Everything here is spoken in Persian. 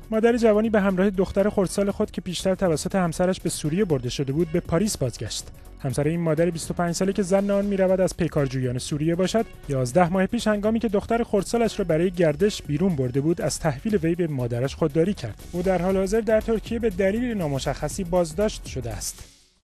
مادر جوانی به همراه دختر خردسال خود که پیشتر توسط همسرش به سوریه برده شده بود به پاریس بازگشت. همسر این مادر 25 ساله که زن آن می‌رود از پیکارجویان سوریه باشد، 11 ماه پیش هنگامی که دختر خردسالش را برای گردش بیرون برده بود، از تحویل وی به مادرش خودداری کرد. او در حال حاضر در ترکیه به دلیل نامشخصی بازداشت شده است.